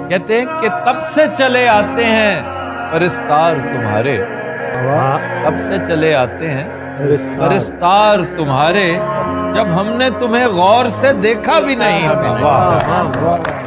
कहते हैं कि तब से चले आते हैं परिस्तार तुम्हारे, तब से चले आते हैं परिस्तार तुम्हारे, जब हमने तुम्हें गौर से देखा भी नहीं था। वाह।